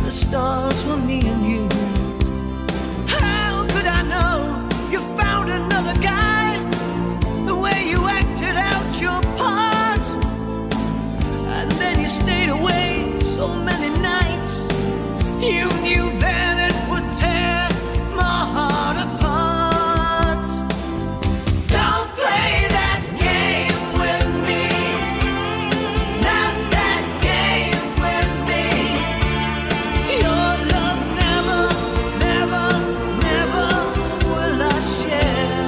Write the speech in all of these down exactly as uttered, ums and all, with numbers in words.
the stars were me and you. How could I know you found another guy? The way you acted out your part, and then you stayed away so many nights. You knew then it would tear my heart apart. Don't play that game with me, not that game with me. Your love never, never, never will I share.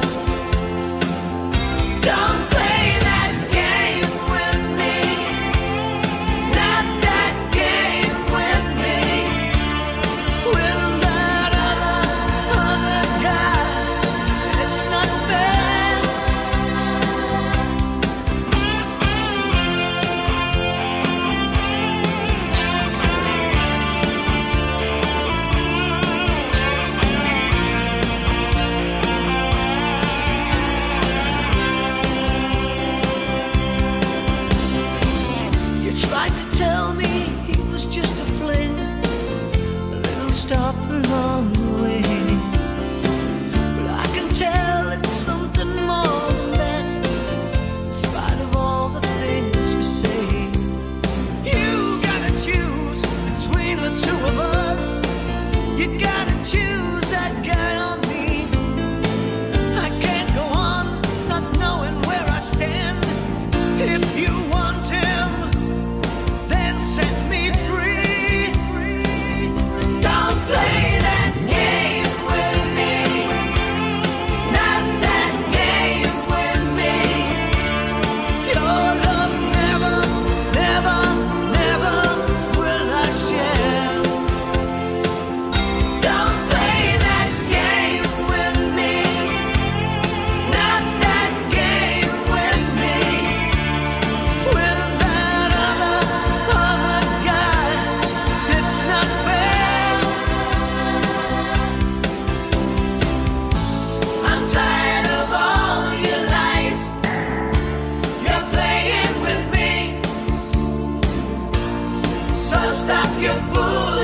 Don't play that game with me, not that game with me. With that other, other guy, it's not fair. You tried to tell me he was just a fling, a little stop along the way. But I can tell it's something more than that, in spite of all the things you say. You gotta choose between the two of us. You gotta choose that guy or me. I can't go on not knowing where I stand. If you want him, then set me free. Don't play that game with me, not that game with me. Your love never, never, never will I share. Don't play that game with me, not that game with me. With that other, other guy, it's not fair. I'm tired of all your lies. You're playing with me, so stop your bull.